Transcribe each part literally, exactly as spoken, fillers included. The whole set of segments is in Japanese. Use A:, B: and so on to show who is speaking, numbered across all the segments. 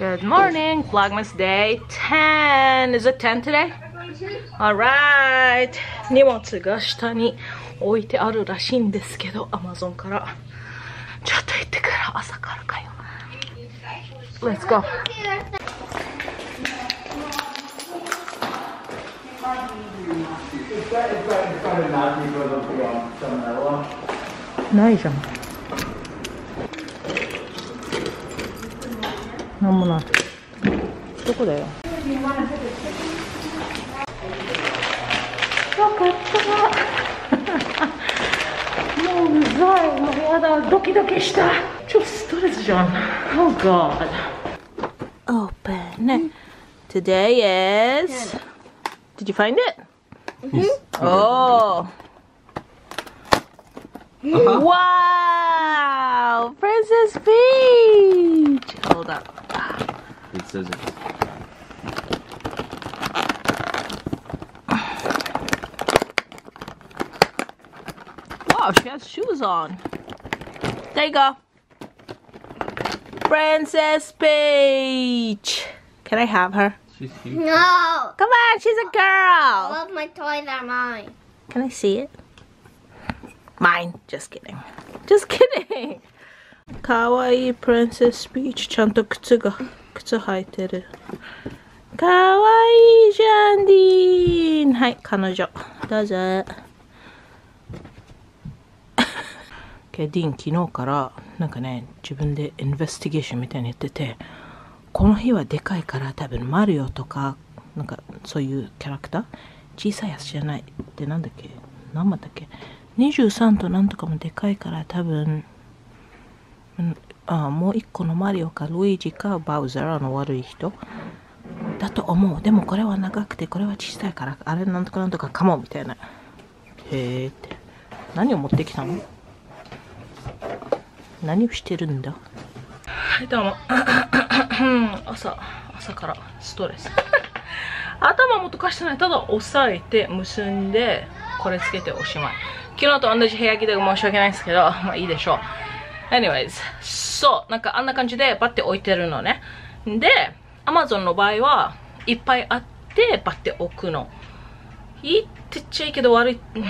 A: Good morning, Vlogmas day ten. Is it ten today? Alright. 荷物が下に置いてあるらしいんですけど、Amazon からちょっと行ってくる。朝からかよ。Let's go. ないじゃん。なんもない。どこだよ。よかった。もううざい。もうやだ。ドキドキした。超ストレスじゃん。Oh God. Open. Today is. Did you find it? Oh. Wow! Princess Peach! Hold up.
B: It says it.
A: Wow, she has shoes on. There you go. Princess Peach! Can I have her?
B: She's cute.
C: No!
A: Come on, she's a girl!
C: All of my toys are mine.
A: Can I see it? Mine. Just kidding. Just kidding. かわいい Princess Peach ちゃんと靴が靴履いてる。かわいいジャンディーン。はい、彼女どうぞ。ケディン昨日からなんかね、自分でインベスティゲーションみたいにやってて、この日はでかいから多分マリオとかなんかそういうキャラクター小さいやつじゃないってなんだっけ、何番だっけ、にじゅうさんとなんとかもでかいから多分、うん、あもう一個のマリオかルイージかバウザーの悪い人だと思う。でもこれは長くてこれは小さいからあれなんとかなんとかかもみたいな。へーって。何を持ってきたの？何をしてるんだ？はいどうも。朝朝からストレス。頭もとかしてない。ただ押さえて結んでこれつけておしまい。昨日と同じ部屋着で申し訳ないんですけど、まあいいでしょう。anyways、そう、なんかあんな感じでバッて置いてるのね。で、Amazon の場合はいっぱいあってバッて置くの。いいって言っちゃいいけど悪い、うん、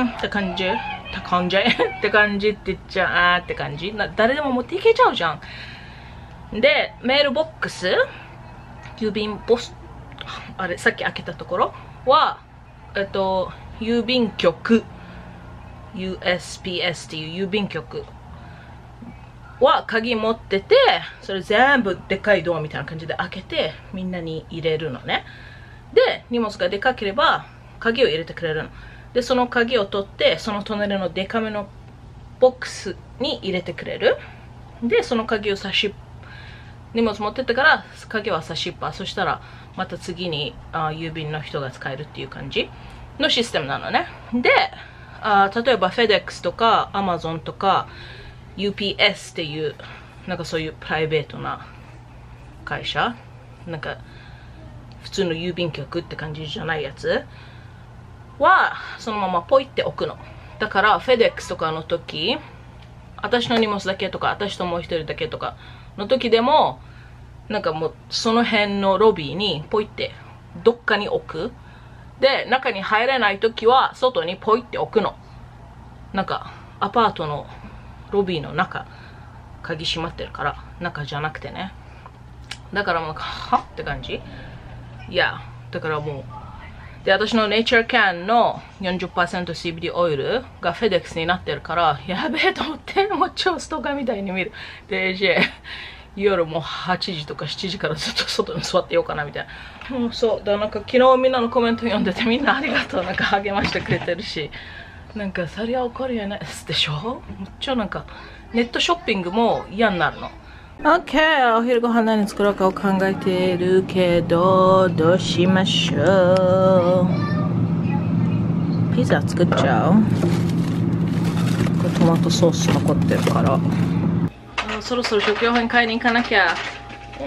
A: って感じって感じって感じって言っちゃあーって感じな。誰でも持っていけちゃうじゃん。で、メールボックス、郵便ポスト、あれ、さっき開けたところは、えっと、郵便局。ユーエスピーエス っていう郵便局は鍵持ってて、それ全部でっかいドアみたいな感じで開けてみんなに入れるのね。で、荷物がでかければ鍵を入れてくれるの。で、その鍵を取ってその隣のでかめのボックスに入れてくれる。で、その鍵を差し荷物持ってってから鍵は差しっぱ。そしたらまた次にあ郵便の人が使えるっていう感じのシステムなのね。で、あ例えば フェデックス とか Amazon とか ユーピーエス っていうなんかそういうプライベートな会社、なんか普通の郵便局って感じじゃないやつはそのままポイって置くの。だから フェデックス とかの時、私の荷物だけとか私ともう一人だけとかの時でもなんかもうその辺のロビーにポイってどっかに置く。で、中に入れないときは外にポイって置くの。なんかアパートのロビーの中、鍵閉まってるから中じゃなくてね。だからもうはって感じ。いや、だからもうで、私のネイチャーキャンの よんじゅっパーセントシービーディー オイルがフェデックスになってるからやべえと思って、もう超ストーカーみたいに見る。で、じゃ夜もはちじとかしちじからずっと外に座ってようかなみたいな。うん、そう。だからなんか昨日みんなのコメント読んでてみんなありがとう。なんか励ましてくれてるし。なんかそりゃ怒るよね。でしょ？めっちゃなんかネットショッピングも嫌になるの。OK! お昼ご飯何作ろうかを考えてるけど、どうしましょう。ピザ作っちゃう？これトマトソース残ってるから。そろそろ食料品買いに行かなきゃ。うん。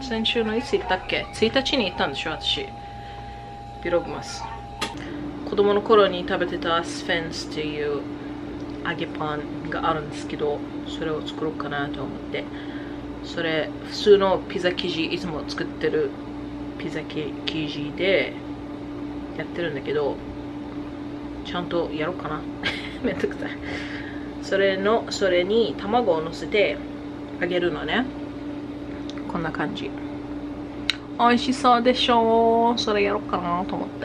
A: 先週のいつ行ったっけ？ついたちに行ったんでしょ、私。ビログマス。子供の頃に食べてたスフェンスっていう揚げパンがあるんですけど、それを作ろうかなと思って。 それ普通のピザ生地、いつも作ってるピザ生地でやってるんだけど、ちゃんとやろうかな。めんどくさい。それのそれに卵をのせてあげるのね。こんな感じ。美味しそうでしょう。それやろうかなと思って。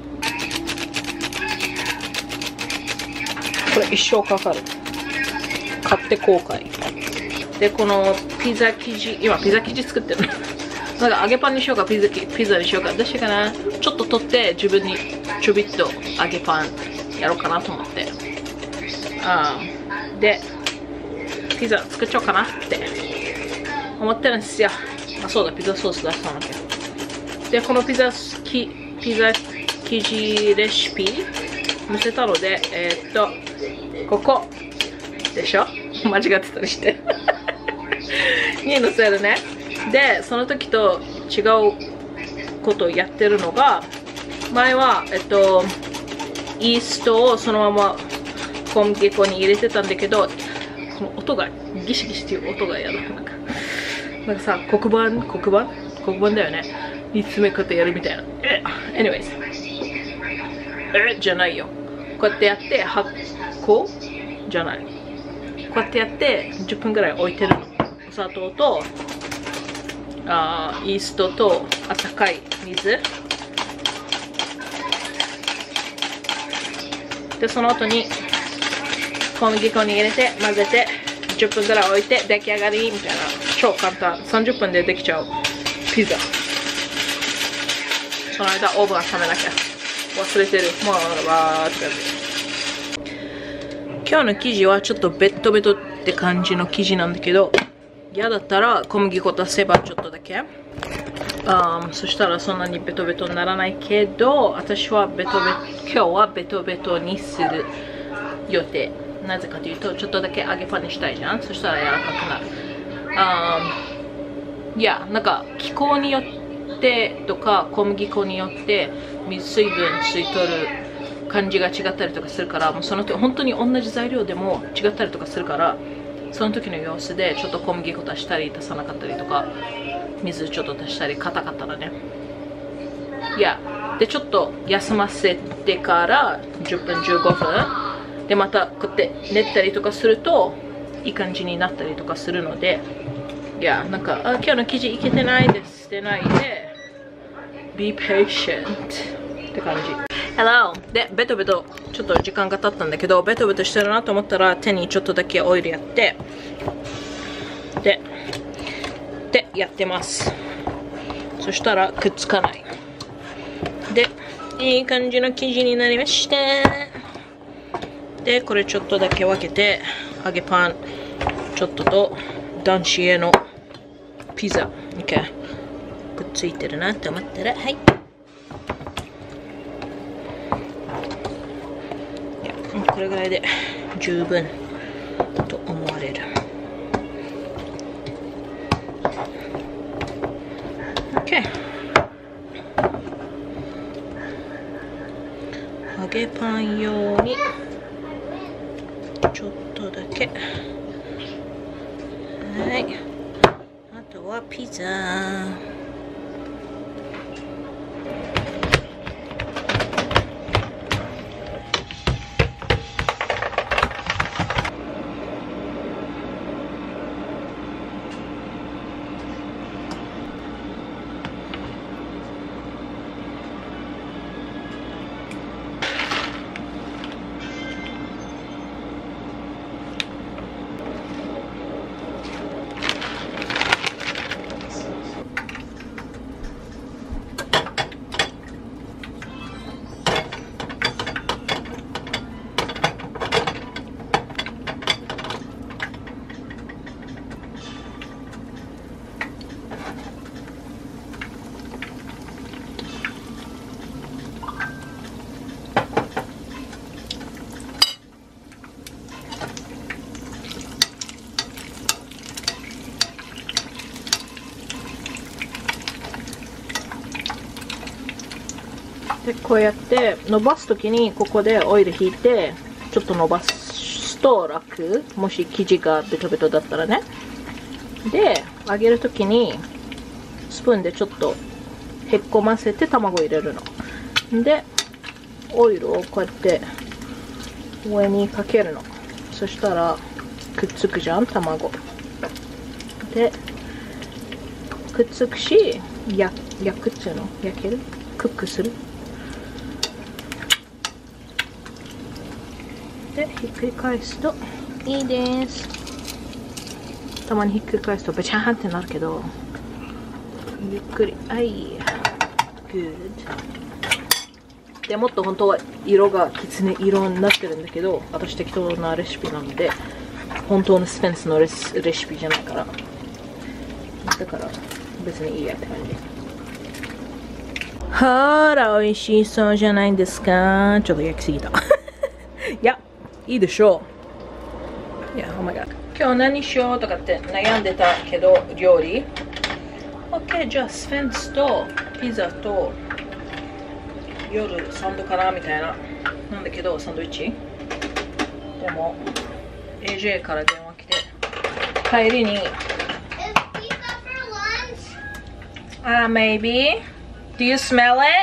A: これ一生かかる。買って後悔。で、このピザ生地、今ピザ生地作ってる。なんか揚げパンにしようか、ピザ、ピザにしようか。どうしようかな。ちょっと取って自分にちょびっと揚げパンやろうかなと思って。あで、ピザ作っちゃおうかなって思ってるんですよ。あ、そうだ、ピザソース出したんだけど。で、このピザきピザ生地レシピ載せたので、えー、っと、ここでしょ、間違ってたりして。に載せるね。で、その時と違うことをやってるのが、前は、えっと、イーストをそのまま小麦粉に入れてたんだけど、この音がギシギシっていう音がやだ。なんか、なんかさ、黒板、黒板黒板だよね。煮詰め方やるみたいな。え、anyways。え、じゃないよ。こうやってやって、発酵じゃない。こうやってやってじゅっぷんぐらい置いてるの。お砂糖と、あイーストと温かい水。で、その後に小麦粉に入れて混ぜてじゅっぷんぐらい置いて出来上がりみたいな。超簡単。さんじゅっぷんでできちゃうピザ。その間オーブンは冷めなきゃ。忘れてる。もうわーって感じ。今日の生地はちょっとベトベトって感じの生地なんだけど、嫌だったら小麦粉足せばちょっとだけ。Um, そしたらそんなにベトベトにならないけど、私はベトベト、今日はベトベトにする予定。なぜかというと、ちょっとだけ揚げパンにしたいじゃん。そしたら柔らかくなる。Um, いや、なんか気候によってとか小麦粉によって水分吸い取る感じが違ったりとかするから、もうその時本当に同じ材料でも違ったりとかするから、その時の様子でちょっと小麦粉足したり足さなかったりとか、水ちょっと足したり硬かったらね。いや、でちょっと休ませてからじゅっぷんじゅうごふんでまたこうやって練ったりとかするといい感じになったりとかするので、いや、なんか、あ、今日の生地いけてないですってないで、be patient って感じ。Hello! で、ベトベト、ちょっと時間が経ったんだけど、ベトベトしてるなと思ったら、手にちょっとだけオイルやって、で、で、やってます。そしたら、くっつかない。で、いい感じの生地になりました。で、これちょっとだけ分けて、揚げパン、ちょっとと、男子へのピザ。OK。くっついてるなって思ったら、はい。これぐらいで十分と思われる。OK。揚げパン用にちょっとだけ。はい。あとはピザ。でこうやって伸ばすときにここでオイル引いてちょっと伸ばすと楽。もし生地がベトベトだったらね。 で揚げるときにスプーンでちょっとへっこませて卵入れるので、オイルをこうやって上にかけるの。そしたらくっつくじゃん、卵でくっつくし、や焼くっつうの、焼ける、クックするでひっくり返すといいです。たまにひっくり返すとベチャーンってなるけど、ゆっくり、はい、good。でもっと本当は色がきつね色になってるんだけど、私適当なレシピなので、本当のスペンスのレスレシピじゃないから、だから別にいいやって感じ。ほら美味しそうじゃないですか。ちょっと焼きすぎたいや、いいでしょう。いや、oh my god。今日何しようとかって悩んでたけど、料理 OK、 じゃあスフェンスとピザと夜サンドかなみたいな、なんだけどサンドイッチでも エージェー から電話来て、帰りに
C: Is pizza for lunch?
A: Uh, maybe. Do you smell it?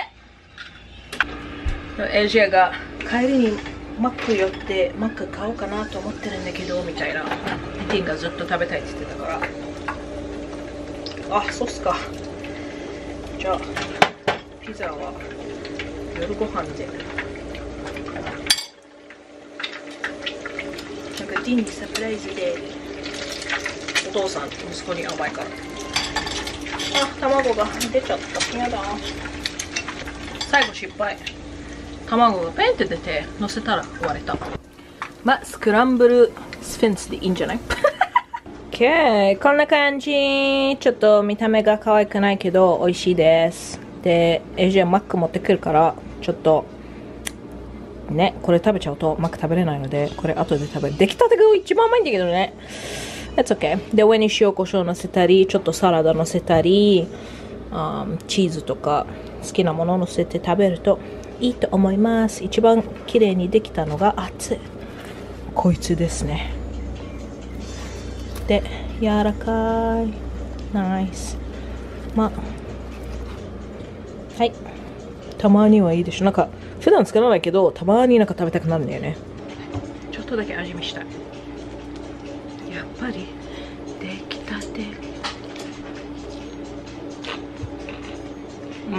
A: エージェー が帰りにマック寄ってマック買おうかなと思ってるんだけどみたいな。ミティンがずっと食べたいって言ってたから、あ、そうっすか。じゃあピザは夜ご飯で、なんかディンにサプライズでお父さん息子に甘いから。あ、卵が出ちゃった。やだ。最後失敗。卵がペンって出て乗せたら割れた。まあ、スクランブルスフェンスでいいんじゃない?OK、こんな感じ。ちょっと見た目が可愛くないけど美味しいです。で、エージェー マック持ってくるから、ちょっとね、これ食べちゃうとマック食べれないので、これ後で食べる。出来たてが一番うまいんだけどね。That's okay。で、上に塩コショウ乗せたり、ちょっとサラダ乗せたり、um, チーズとか好きなもの乗せて食べるといいと思います。一番綺麗にできたのが、熱い。こいつですね。で、柔らかい。ナイス。まあ、はい。たまにはいいでしょ。なんか、普段作らないけど、たまになんか食べたくなるんだよね。ちょっとだけ味見したい。やっぱり、出来たて。うん。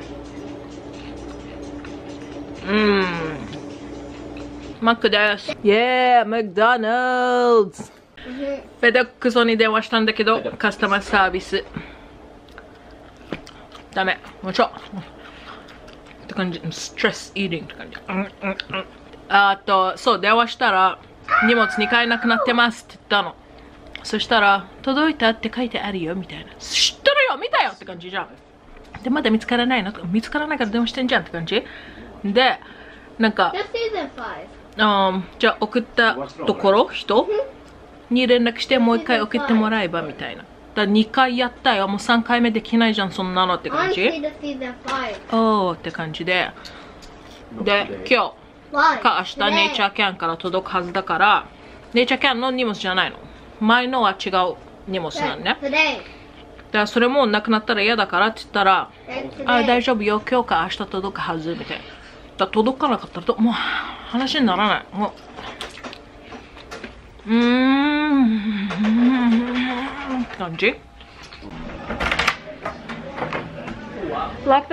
A: うん。マックです。イェー、マクドナルド。フェデックスに電話したんだけど、カスタマーサービス。ダメ。もうちょ。って感じ。ストレスイーディングって感じ。うんうんうん。あと、そう、電話したら、荷物にかいなくなってますって言ったの。そしたら、届いたって書いてあるよみたいな。知ってるよ、見たよって感じじゃん。で、まだ見つからないの、見つからないから電話してんじゃんって感じで、なんか、um, じゃあ送ったところ、人に連絡してもう一回送ってもらえばみたいな。だにかいやったよ、もうさんかいめできないじゃん、そんなのって感じ。おーって感じで。で、今日か明日ネイチャーキャンから届くはずだから、ネイチャーキャンの荷物じゃないの。前のは違う荷物なんね。だからそれもなくなったら嫌だからって言ったら、あ、大丈夫よ、今日か明日届くはずみたいな。だ届かなかったらともう話にならない。もううーんって感じ。Lock the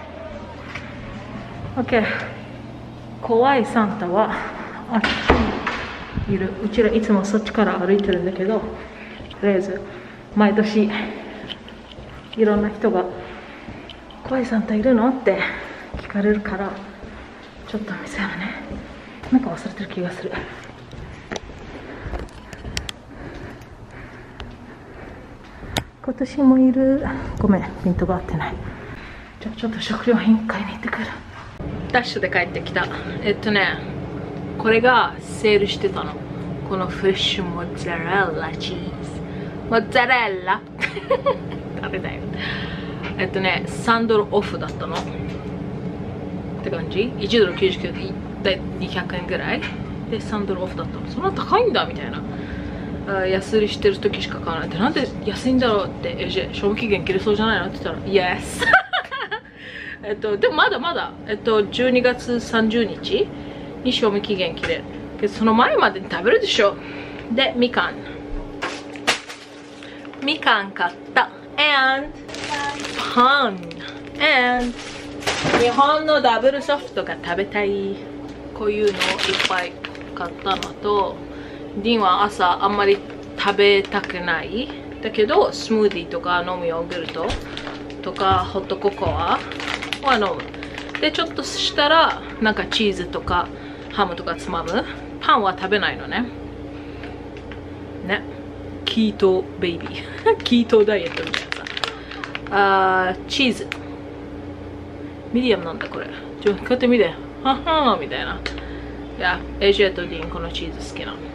A: door。OK。怖いサンタはあっちにいる。うちらいつもそっちから歩いてるんだけど、とりあえず毎年いろんな人が怖いサンタいるのって聞かれるから、ちょっと見せるね。なんか忘れてる気がする。今年もいる。ごめん、ピントが合ってない。じゃあちょっと食料品買いに行ってくる。ダッシュで帰ってきた。えっとね、これがセールしてたの。このフレッシュモッツァレラチーズ。モッツァレラ誰だよ。えっとね、さんドルオフだったの。って感じ。いちドルきゅうじゅうきゅうでにひゃくえんぐらいでさんドルオフだったの。そんな高いんだみたいな。 あ安売りしてる時しか買わないって、なんで安いんだろうって、えじゃ賞味期限切れそうじゃないのって言ったら Yes えっとでもまだまだ、えっと、じゅうにがつさんじゅうにちに賞味期限切れるけど、その前までに食べるでしょ。でみかんみかん買った and パン and 日本のダブルソフトが食べたい。こういうのをいっぱい買ったのと、ディンは朝あんまり食べたくないだけどスムーディーとか飲むヨーグルトとかホットココアは飲む。でちょっとしたらなんかチーズとかハムとかつまむ。パンは食べないのね。ね、キートベイビーキートダイエットみたいなさ。あーチーズミディアムなんだこれ。ちょっと買ってみて。ははみたいな。いや、エイジェとディーンこのチーズ好きなの。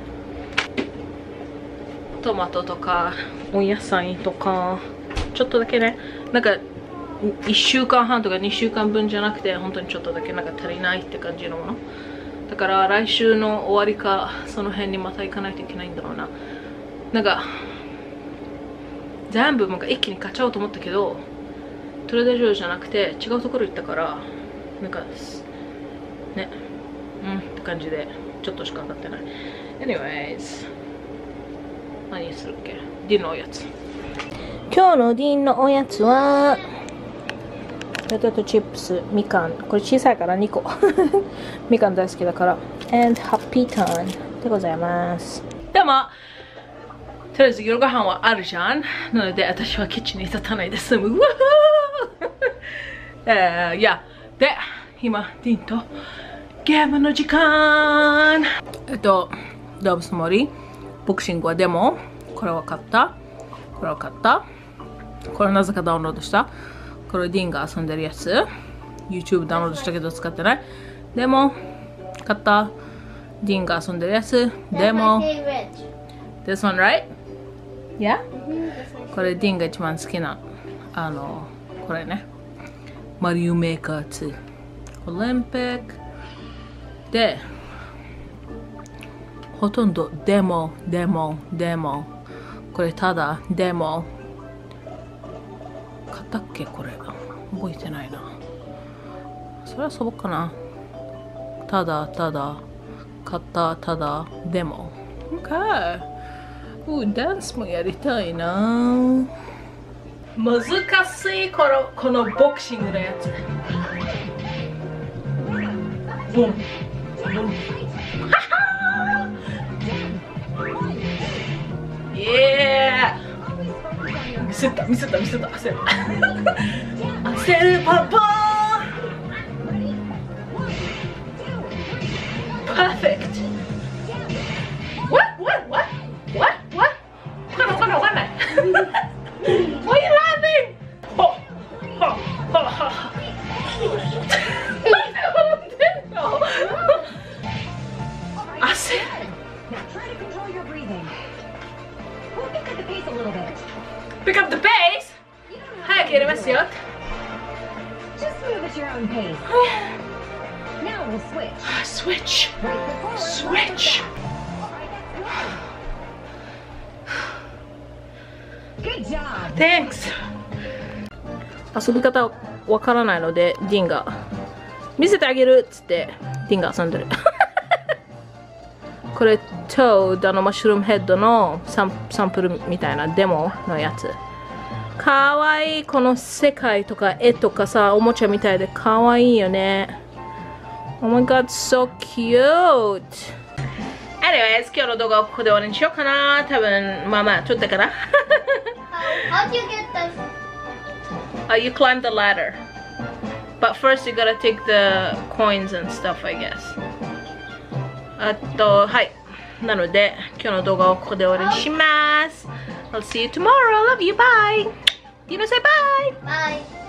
A: トマトとかお野菜とかちょっとだけね、なんかいっしゅうかんはんとかにしゅうかんぶんじゃなくて本当にちょっとだけなんか足りないって感じのものだから、来週の終わりかその辺にまた行かないといけないんだろうな。なんか全部なんか一気に買っちゃおうと思ったけど、トレーダージョーじゃなくて違うところ行ったから、なんかね、うんって感じでちょっとしか買ってない。 Anyways、 何するっけ。ディンのおやつ。今日のディンのおやつはポテトチップス、みかん。これ小さいからにこみかん大好きだから。 and ハッピーターンでございます。でもとりあえず夜ご飯はあるじゃん。なので私はキッチンに立たないで済む。えー、いやで今ディンとゲームの時間。えっと動物の森ボクシングはでもこれは買った、これは買った、これはなぜかダウンロードした。これディンが遊んでるやつ。 YouTube ダウンロードしたけど使ってない。でも買った。ディンが遊んでるやつ。でも This one right? Yeah? これディンが一番好きなあのこれね、マリオメーカーツーオリンピックでほとんどデモデモデモ。これただデモ買ったっけ。これ覚えてないな。それはそうかな。ただただ買ったただデモ。 OK。 うダンスもやりたいな。難しいこのこのボクシングのやつ。ボンボンイエーイ。見せた見せた見せた。焦る焦るパパパーフェクト。 What? What? What? What? What? わかんないわかんないわかんない。Why are you laughing? ほっほっほっほっ。なんで笑ってんの。焦る。Pick up the pace. 早くやりますよ。
D: Just move at your own pace. Now we'll switch.
A: Switch. Switch.
D: Good job.
A: Thanks. 遊び方わからないのでディンが見せてあげるっつってディンが遊んでる。これトードのマッシュルームヘッドのサン、サンプルみたいなデモのやつ。かわいい。この世界とか絵とかさ、おもちゃみたいでかわいいよね。Oh my god, so cute! Anyways、今日の動画はここで終わりにしようかな。多分まあまあ撮ったかな。
C: How, how'd you get this?
A: Uh, you climb the ladder. But first you gotta take the coins and stuff, I guess. あと、はい。なので、今日の動画をここで終わりにします。I'll see you tomorrow. Love you. Bye. Dino say bye.
C: Bye.